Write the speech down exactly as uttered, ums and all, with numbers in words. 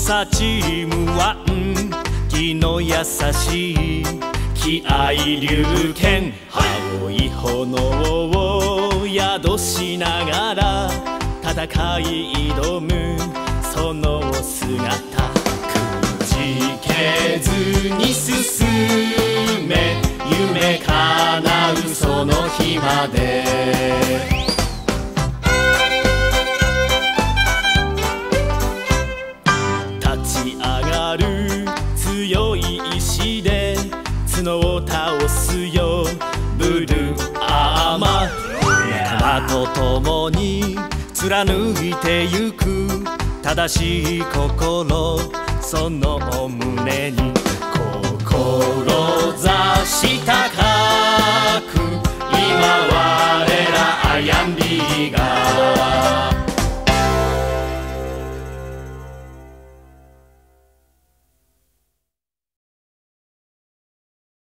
さチームワン気の優しい気合流拳青い炎を宿しながら戦い挑むその姿くじけずに進め夢叶うその日まで立ち上がる強い意志で角を倒すよブルーアーマー仲間と共に貫いてゆく正しい心その胸に志したか